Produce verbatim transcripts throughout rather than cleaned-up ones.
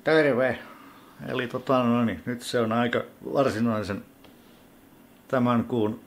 Terve! Eli tota, no niin, nyt se on aika varsinaisen tämän kuun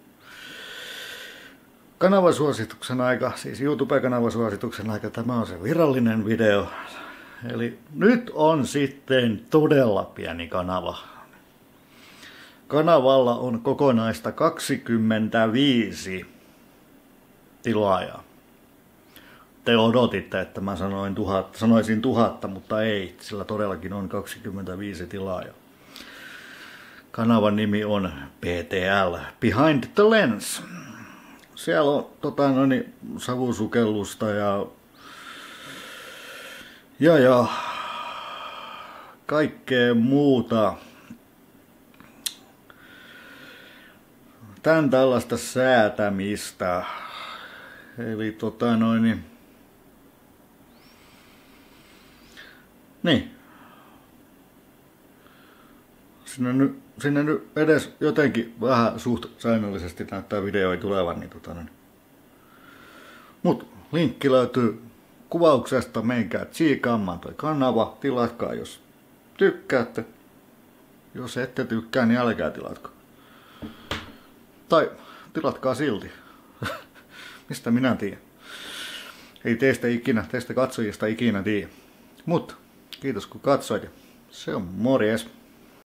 kanavasuosituksen aika, siis YouTube-kanavasuosituksen aika. Tämä on se virallinen video. Eli nyt on sitten todella pieni kanava. Kanavalla on kokonaista kaksikymmentäviisi tilaajaa. Te odotitte, että mä sanoin tuhat, sanoisin tuhatta, mutta ei, sillä todellakin on kaksikymmentäviisi tilaajaa. Kanavan nimi on P T L, Behind the Lens. Siellä on tota, noin, savusukellusta ja, ja, ja kaikkea muuta. Tän tällaista säätämistä. Eli tota noin. Niin. Sinne nyt, sinne nyt edes jotenkin vähän suht säännöllisesti näyttää videoita tulevan. Niin tota noin. Mut linkki löytyy kuvauksesta. Menkää tsiikaamaan toi kanava. Tilatkaa jos tykkäätte. Jos ette tykkää, niin älkää tilatko. Tai tilatkaa silti. Mistä minä tiedän? Ei teistä ikinä, teistä katsojista ikinä tiedä. Mutta kiitos kun katsoit. Se on morjes.